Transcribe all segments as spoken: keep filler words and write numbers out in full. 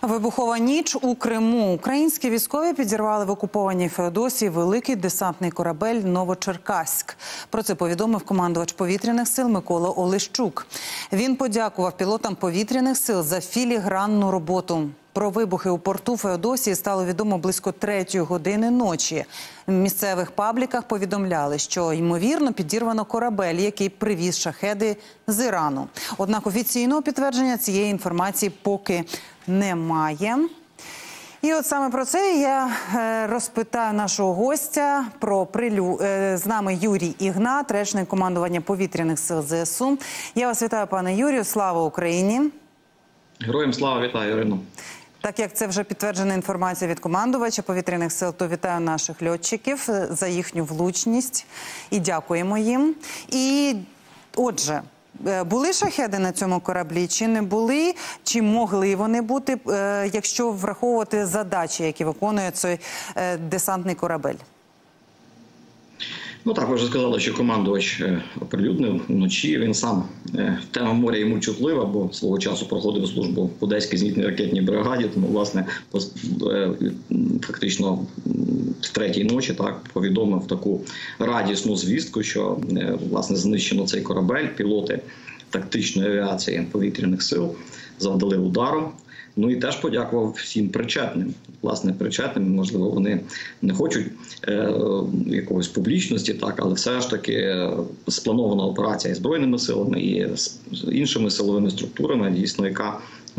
Вибухова ніч у Криму. Українські військові підірвали в окупованій Феодосії великий десантний корабель «Новочеркаськ». Про це повідомив командувач повітряних сил Микола Олещук. Він подякував пілотам повітряних сил за філігранну роботу. Про вибухи у порту Феодосії стало відомо близько третьої години ночі. В місцевих пабліках повідомляли, що, ймовірно, підірвано корабель, який привіз шахеди з Ірану. Однак офіційного підтвердження цієї інформації поки немає. І от саме про це я розпитаю нашого гостя про прилю... З нами Юрій Ігнат, речник командування повітряних сил ЗСУ. Я вас вітаю, пане Юрію. Слава Україні! Героям слава, вітаю, Ірино. Так як це вже підтверджена інформація від командувача повітряних сил, то вітаю наших льотчиків за їхню влучність і дякуємо їм. І, отже, були шахеди на цьому кораблі, чи не були, чи могли вони бути, якщо враховувати задачі, які виконує цей десантний корабель? Ну так, ви вже сказали, що командувач оприлюднив вночі. Він сам, тема моря йому чутлива, бо свого часу проходив службу в Одеській зенітній ракетній бригаді. Тому, власне, фактично в третій ночі так повідомив таку радісну звістку, що, власне, знищено цей корабель. Пілоти тактичної авіації повітряних сил завдали удару. Ну і теж подякував всім причетним. Власне, причетним, можливо, вони не хочуть е, якогось публічності, так, але все ж таки спланована операція і Збройними силами, і з іншими силовими структурами, дійсно, яка,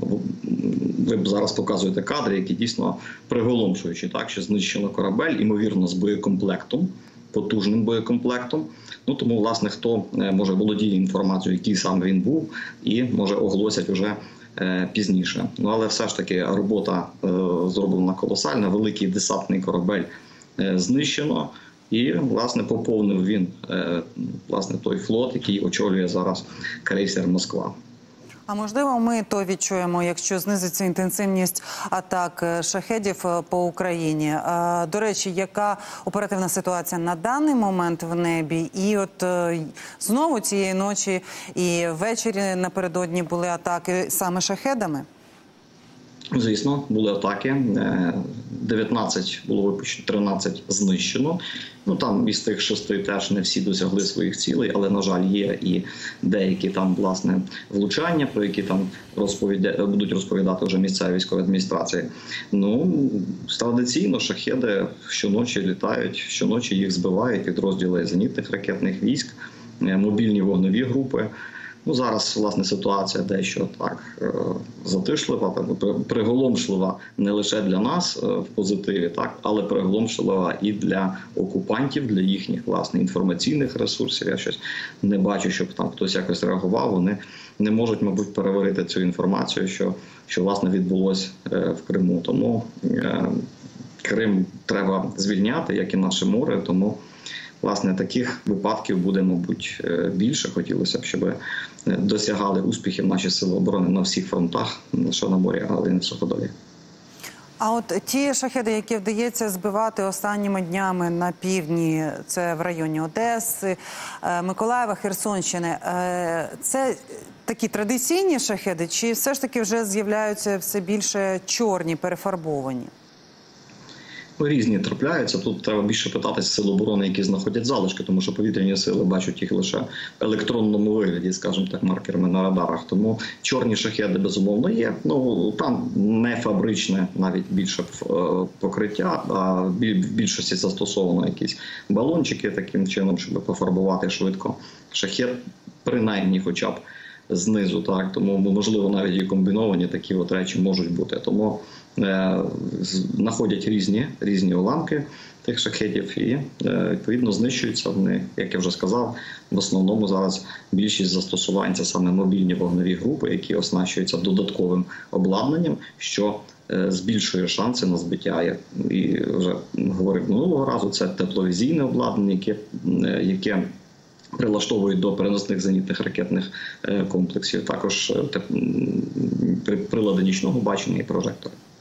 ви зараз показуєте кадри, які дійсно приголомшуючі, так, що знищено корабель, ймовірно, з боєкомплектом, потужним боєкомплектом. Ну, тому, власне, хто може володіє інформацією, який саме він був, і може оголосять вже пізніше. Ну, але все ж таки робота е, зроблена колосальна, великий десантний корабель е, знищено, і, власне, поповнив він е, власне, той флот, який очолює зараз крейсер «Москва». А можливо, ми то відчуємо, якщо знизиться інтенсивність атак шахедів по Україні. До речі, яка оперативна ситуація на даний момент в небі? І от знову цієї ночі і ввечері напередодні були атаки саме шахедами? Звісно, були атаки. дев'ятнадцять було випущено, тринадцять знищено. Ну, там із тих шести теж не всі досягли своїх цілей, але, на жаль, є і деякі там, власне, влучання, про які там розповідя... будуть розповідати вже місцеві військові адміністрації. Ну, традиційно шахеди щоночі літають, щоночі їх збивають підрозділи зенітних ракетних військ, мобільні вогневі групи. Ну, зараз, власне, ситуація дещо так затишлива, приголомшлива не лише для нас в позитиві, так, але приголомшлива і для окупантів, для їхніх, власне, інформаційних ресурсів. Я щось не бачу, щоб там хтось якось реагував. Вони не можуть, мабуть, переварити цю інформацію, що, що власне, відбулося в Криму. Тому Крим треба звільняти, як і наше море, тому, власне, таких випадків буде, мабуть, більше. Хотілося б, щоб досягали успіхів наші сили оборони на всіх фронтах, не лише на морі, але й на суходолі. А от ті шахеди, які вдається збивати останніми днями на півдні, це в районі Одеси, Миколаєва, Херсонщини, це такі традиційні шахеди, чи все ж таки вже з'являються все більше чорні, перефарбовані? Різні трапляються. Тут треба більше питатися сил оборони, які знаходять залишки, тому що повітряні сили бачать їх лише в електронному вигляді, скажімо так, маркерами на радарах. Тому чорні шахеди, безумовно, є. Ну, там не фабричне, навіть більше покриття, а в більшості застосовано якісь балончики таким чином, щоб пофарбувати швидко шахед, принаймні хоча б знизу, так, тому, можливо, навіть і комбіновані такі от речі можуть бути. Тому е, знаходять різні, різні уламки тих шахедів і, е, відповідно, знищуються вони, як я вже сказав, в основному зараз більшість застосувань – це саме мобільні вогневі групи, які оснащуються додатковим обладнанням, що е, збільшує шанси на збиття. Я і вже говорив минулого разу, це тепловізійне обладнання, яке, е, яке прилаштовують до переносних зенітних ракетних комплексів, також прилади нічного бачення і прожектори.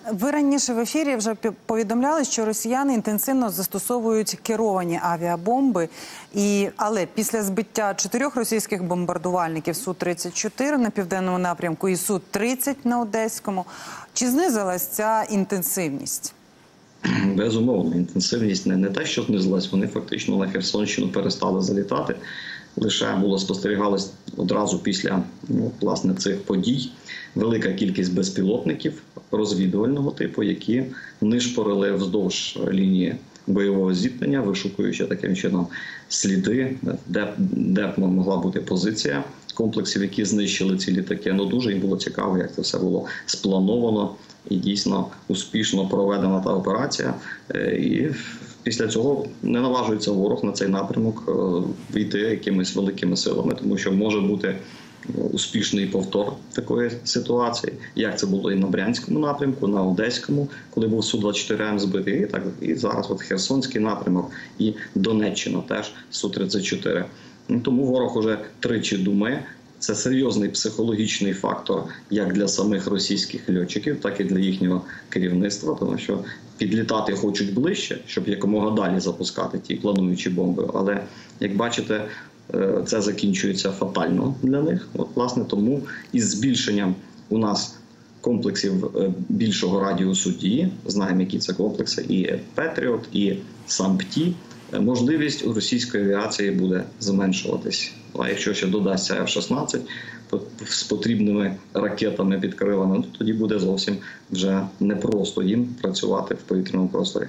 Ви раніше в ефірі вже повідомляли, що росіяни інтенсивно застосовують керовані авіабомби, і, але після збиття чотирьох російських бомбардувальників Су тридцять чотири на південному напрямку і Су тридцять на Одеському, чи знизилась ця інтенсивність? Безумовно, інтенсивність не, не те, що знизилась, вони фактично на Херсонщину перестали залітати. Лише було спостерігалось одразу після ну, власне, цих подій велика кількість безпілотників розвідувального типу, які нишпорили вздовж лінії бойового зіткнення, вишукуючи таким чином сліди, де, де могла бути позиція комплексів, які знищили ці літаки. Ну, дуже їм було цікаво, як це все було сплановано і дійсно успішно проведена та операція. І після цього не наважується ворог на цей напрямок війти якимись великими силами, тому що може бути успішний повтор такої ситуації, як це було і на Брянському напрямку, на Одеському, коли був Су двадцять чотири М збитий, і так і зараз от Херсонський напрямок і Донеччина теж Су тридцять чотири. Тому ворог уже тричі думає. Це серйозний психологічний фактор як для самих російських льотчиків, так і для їхнього керівництва, тому що підлітати хочуть ближче, щоб якомога далі запускати ті плануючі бомби. Але, як бачите, це закінчується фатально для них. От, власне, тому із збільшенням у нас комплексів більшого радіусу дії, знаємо, які це комплекси, і Петріот, і САМПТІ, можливість у російської авіації буде зменшуватись. А якщо ще додасться Еф шістнадцять з потрібними ракетами під крилами, то тоді буде зовсім вже непросто їм працювати в повітряному просторі.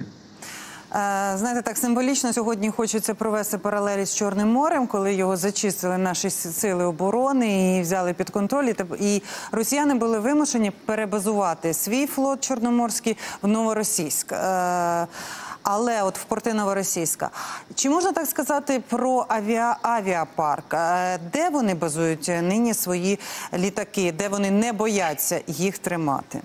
Знаєте, так символічно сьогодні хочеться провести паралелі з Чорним морем, коли його зачистили наші сили оборони і взяли під контроль. І росіяни були вимушені перебазувати свій флот чорноморський в Новоросійськ. Але от в порти Новоросійська. Чи можна так сказати про авіа... авіапарк? Де вони базують нині свої літаки? Де вони не бояться їх тримати?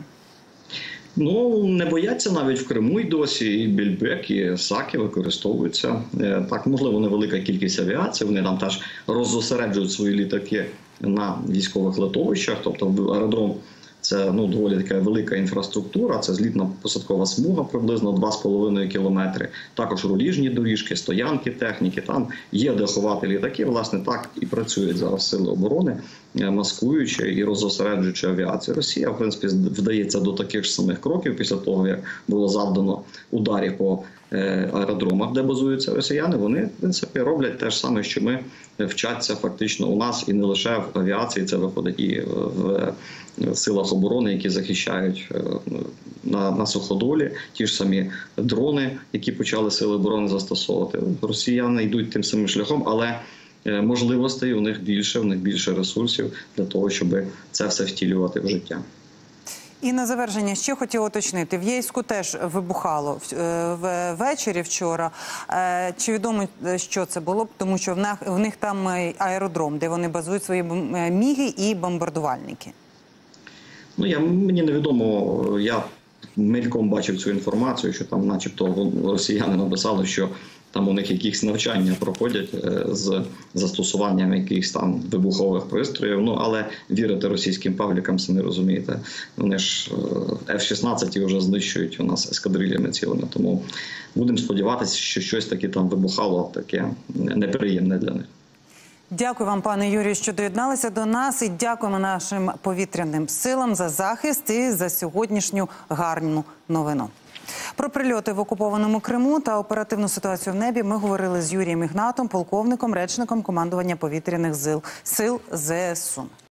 Ну, не бояться навіть в Криму й досі, і Більбек, і Саки використовуються. Так, можливо, невелика кількість авіації, вони там теж роззосереджують свої літаки на військових литовищах, тобто аеродром – це ну, доволі така велика інфраструктура, це злітно-посадкова смуга приблизно два з половиною кілометри, також руліжні доріжки, стоянки техніки, там є де ховати літаки, власне, так і працюють зараз сили оборони, маскуючи і розосереджуючи авіацію. Росія, в принципі, вдається до таких ж самих кроків після того, як було завдано ударів по аеродромах, де базуються росіяни, вони, в принципі, роблять те ж саме, що ми вчаться фактично у нас, і не лише в авіації, це виходить і в силах оборони, які захищають на, на суходолі, ті ж самі дрони, які почали сили оборони застосовувати. Росіяни йдуть тим самим шляхом, але можливостей у них більше, у них більше ресурсів для того, щоб це все втілювати в життя. І на завершення ще хотіла уточнити. В Єйську теж вибухало ввечері вчора. Чи відомо, що це було? Тому що в них, в них там аеродром, де вони базують свої міги і бомбардувальники. Ну, я, мені невідомо. Я мельком бачив цю інформацію, що там начебто росіяни написали, що там у них якісь навчання проходять з застосуванням якихось там вибухових пристроїв. Ну, але вірити російським паблікам, самі розумієте, вони ж Еф шістнадцять вже знищують у нас ескадрильями цілими. Тому будемо сподіватися, що щось таке там вибухало, таке неприємне для них. Дякую вам, пане Юрію, що доєдналися до нас. І дякуємо нашим повітряним силам за захист і за сьогоднішню гарну новину. Про прильоти в окупованому Криму та оперативну ситуацію в небі ми говорили з Юрієм Ігнатом, полковником, речником командування повітряних сил Зе Ес У.